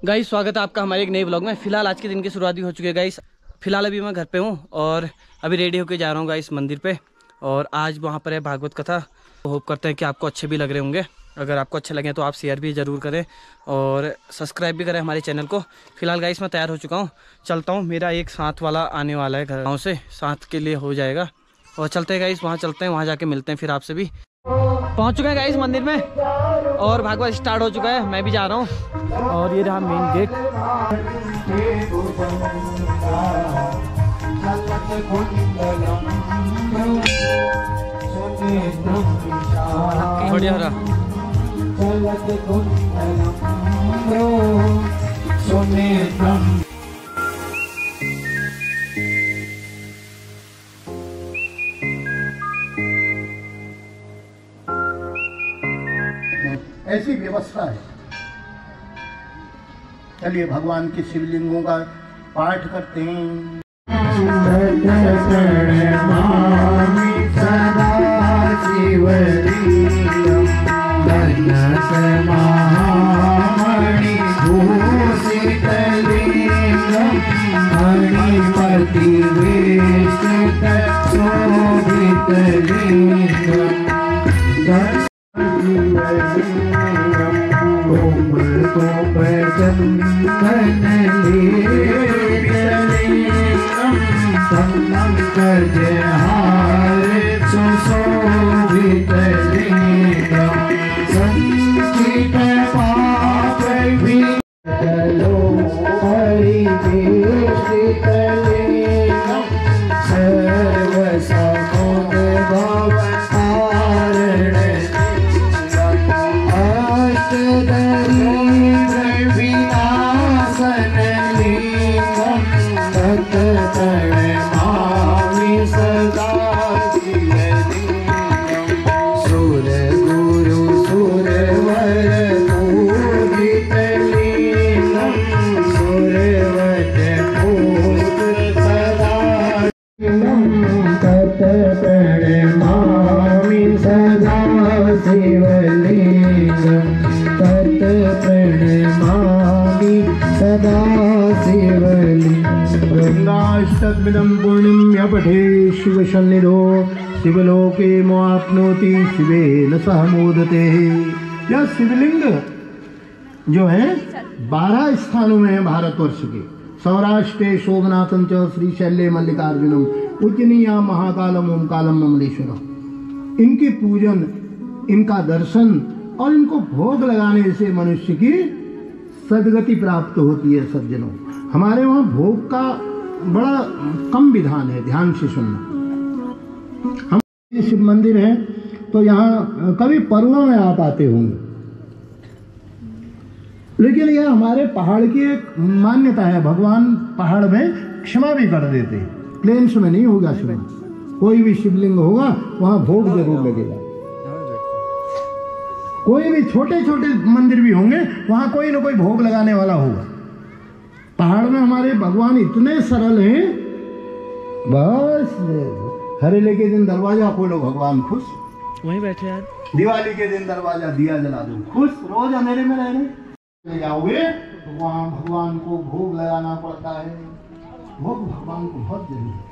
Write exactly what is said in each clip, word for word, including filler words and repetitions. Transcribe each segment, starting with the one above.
Guys स्वागत है आपका हमारे एक नए व्लॉग में। फिलहाल आज के दिन की शुरुआत भी हो चुकी है गाइस। फिलहाल अभी मैं घर पे हूँ और अभी रेडी होकर जा रहा हूँ गाइस मंदिर पे। और आज वहाँ पर है भागवत कथा। तो होप करते हैं कि आपको अच्छे भी लग रहे होंगे। अगर आपको अच्छे लगे तो आप शेयर भी ज़रूर करें और सब्सक्राइब भी करें हमारे चैनल को। फिलहाल गाइस मैं तैयार हो चुका हूँ, चलता हूँ। मेरा एक साथ वाला आने वाला है घर गाँव से, साथ के लिए हो जाएगा और चलते हैं गाइस। वहाँ चलते हैं, वहाँ जाके मिलते हैं फिर आपसे भी। पहुँच चुके हैं गाइस मंदिर में और भागवत स्टार्ट हो चुका है। मैं भी जा रहा हूँ और ये रहा मेन गेट। बढ़िया रहा। ऐसी व्यवस्था है। चलिए भगवान के शिवलिंगों का पाठ करते हैं। गंगाष्टकमिदं पुण्यं पठे शिव सन्निधो शिवलोके मोआप्नोति शिवेन सह मोदते। यह शिवलिंग जो है बारह स्थानों में है भारतवर्ष के। सौराष्ट्र शोभनाथं च श्रीशैल्य मल्लिकार्जुनम उज्जनीया महाकालम ओमकालम ममलेश्वरम। इनकी पूजन, इनका दर्शन और इनको भोग लगाने से मनुष्य की सदगति प्राप्त होती है। सज्जनों, हमारे वहाँ भोग का बड़ा कम विधान है, ध्यान से सुनना। हम शिव मंदिर है तो यहाँ कभी पर्वों में आप आते होंगे, लेकिन यह हमारे पहाड़ की एक मान्यता है। भगवान पहाड़ में क्षमा भी कर देते, प्लेन्स में नहीं होगा क्षमा। कोई भी शिवलिंग होगा वहाँ भोग जरूर लगेगा। कोई भी छोटे छोटे मंदिर भी होंगे वहाँ कोई ना कोई भोग लगाने वाला होगा। पहाड़ में हमारे भगवान इतने सरल हैं, बस हरेले के दिन दरवाजा खोलो भगवान खुश, वहीं बैठे यार। दिवाली के दिन दरवाजा दिया जला दो खुश, रोज अंधेरे में रह रहे जाओगे तो वहाँ भगवान को भोग लगाना पड़ता है। भोग भगवान को बहुत जरूरी है।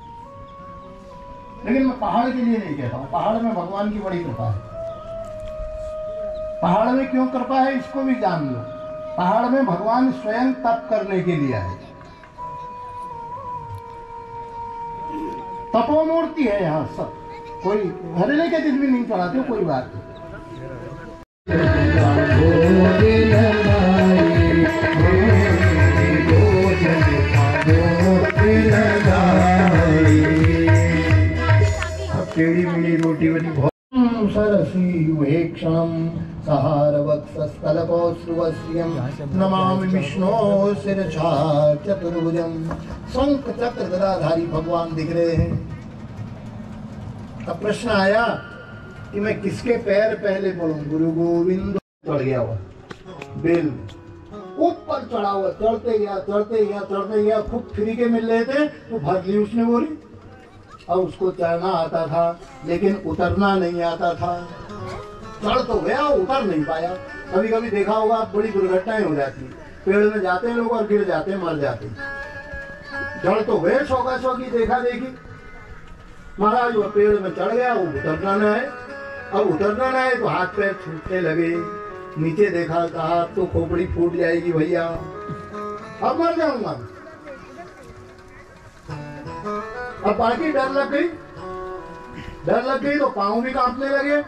लेकिन मैं पहाड़ के लिए नहीं कहता हूँ, पहाड़ में भगवान की बड़ी कृपा है। पहाड़ में क्यों कृपा है इसको भी जान लो। पहाड़ में भगवान स्वयं तप करने के लिए आए। तपोमूर्ति है यहाँ सब। कोई हरेले के दिन भी नहीं चढ़ाते, कोई बात नहीं। अब टेढ़ी मेढ़ी रोटी बनी बहुत सरसीयुहेक्षणं सहारवक्षस्थलकौश्रुवस्यं नमामि विष्णो शिरसा चतुर्भुजं। शंख चक्र गदाधारी भगवान दिख रहे हैं। अब प्रश्न आया कि मैं किसके पैर पहले पढ़ूं? गुरु गोविंद चढ़ गया हुआ बेल ऊपर चढ़ा हुआ, चढ़ते गया चढ़ते गया चढ़ते गया। खूब फ्री के मिल रहे थे तो भर ली उसने बोली। अब उसको चढ़ना आता था लेकिन उतरना नहीं आता था। चढ़ तो गया, उतर नहीं पाया। कभी कभी देखा होगा बड़ी दुर्घटनाएं हो जाती। पेड़ में जाते हैं लोग और गिर जाते हैं, मर जाते हैं। चढ़ तो गए शौका शौकी, देखा देखी, महाराज वो पेड़ में चढ़ गया, वो उतरना न है। अब उतरना न है तो हाथ पैर छूटने लगे। नीचे देखा, कहा तो खोपड़ी फूट जाएगी भैया, अब मर जाऊंगा। अब बाकी डर लग गई, डर लग गई तो पांव भी कांपने लगे।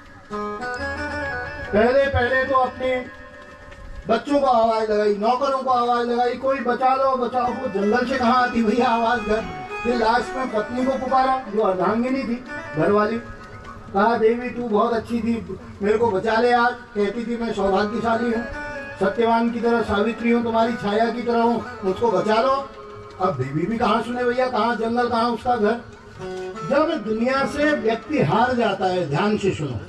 पहले पहले तो अपने बच्चों को आवाज लगाई, नौकरों को आवाज लगाई, कोई बचा लो बचाओ। वो जंगल से कहाँ आती भैया आवाज घर। फिर लास्ट में पत्नी को पुकारा, जो अर्धांगिनी थी घर वाली। कहा देवी तू बहुत अच्छी थी, मेरे को बचा ले आज। कहती थी मैं सौभाग्यशाली हूँ, सत्यवान की तरह सावित्री हूँ, तुम्हारी छाया की तरह हूँ, मुझको बचा लो। अब देवी भी कहाँ सुने भैया, कहाँ जंगल, कहाँ उसका घर। जब दुनिया से व्यक्ति हार जाता है, ध्यान से सुनो,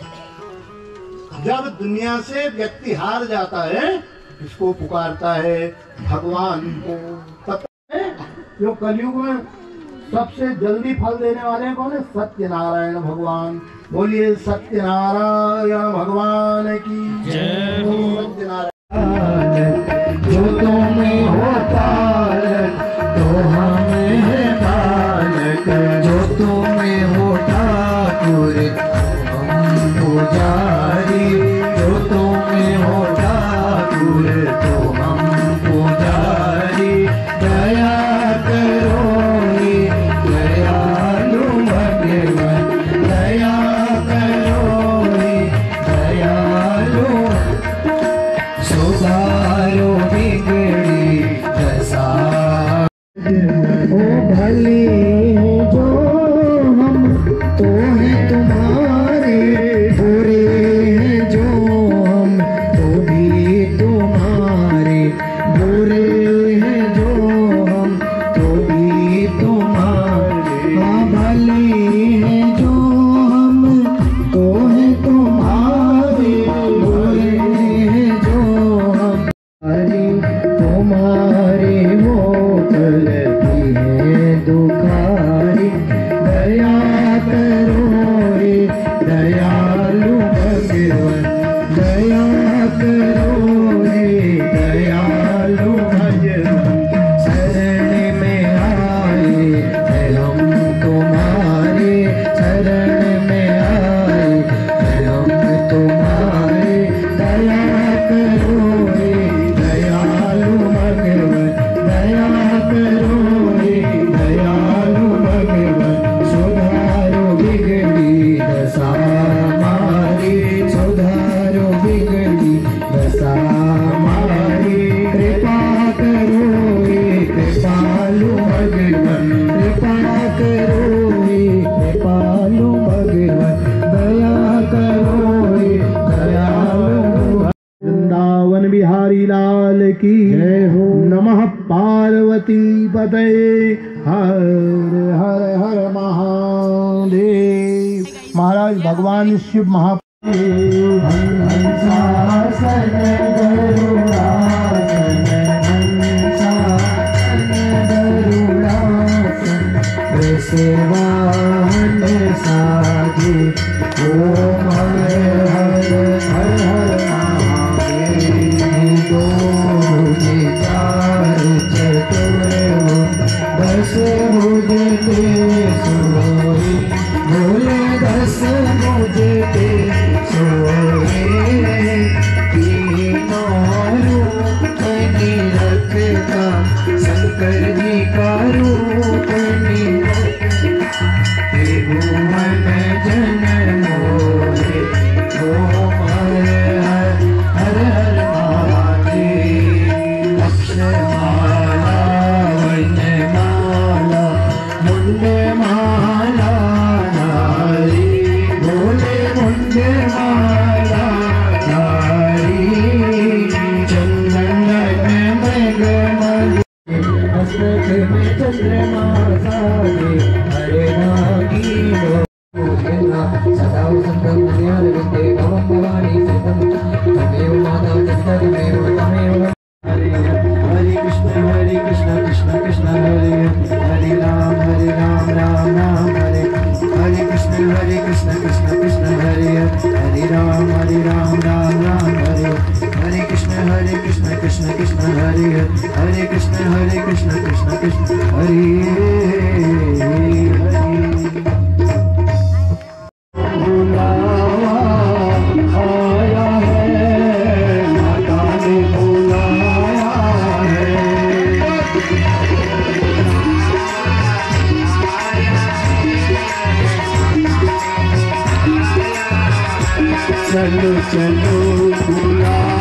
जब दुनिया से व्यक्ति हार जाता है, इसको पुकारता है भगवान को। पता है जो कलयुग में सबसे जल्दी फल देने वाले हैं कौन है? सत्यनारायण भगवान। बोलिए सत्यनारायण भगवान की जय हो। सत्यनारायण जो तुम्हें होता तो हमें है बालक, जो तुम्हें हो ठाकुर हम पुजारी, जो तुम्हें हो ठाकुर तो हम पुजारी। दया करो दयालु भगवान, दया करो दयालु, सुधारो बिगड़ी दशा। ओ भले जो हम तो हैं तुम्हारे, बुरे हैं जो हम तो भी तुम्हारे, बुरे हैं जो हम तो भी तुम्हारे। हाँ भले हैं जो हम तो हैं तुम्हारे, बुरे हैं जो हम तुम्हारे मोकल की है दुखारी। दया करो रे दयालु भगवान, दया करो रे दयालु भगवान। शरण में आए है हम तुम्हारे, शरण में आए है हम तुम्हारे। दया करो रे दयालु भगवान, दया करो रे दयालु भगवान। सुधारो बिगड़ी दशा हमारी, सुधारो बिगड़ी दशा हमारी। कृपा करो रे कृपालु भगवान, कृपा करो रे कृपालु भगवान। दया करो रे दयालु। वृंदावन बिहारी लाल की जय हो। नमः पार्वती पते हर हर हर महादेव। महाराज भगवान शिव महा साधु ओम हर हर हर हर महादेव। मुझे चार चतुर दस मुझे ते सोए, बोले दस मुझे ते सोए। तीनों रूप निरखता शंकर जी का रूप निरखता। भुवन जन मोरे ओम हर हर हर हर महादेव। अक्षमाला वनमाला मुंड माला नारी, बोले मुंड माला नारी। चंदन में मृगमल हस्त में चंद्रमा सारे, हरे नागी सदा संतम ज्ञान विद्ये भवम भवानी संतम। तमेव माता पिता तमेव तमेव। हरे हरे कृष्ण हरे कृष्ण कृष्ण कृष्ण हरे हरे राम हरे राम राम राम हरे हरे। कृष्ण हरे कृष्ण कृष्ण कृष्ण हरे हरे राम हरे राम राम राम हरे हरे। कृष्ण हरे कृष्ण कृष्ण कृष्ण कृष्ण हरे हरे हरे कृष्ण हरे कृष्ण कृष्ण कृष्ण हरे हरे। बुलावा आया है, माता ने बुलाया है। चलो चलो बुला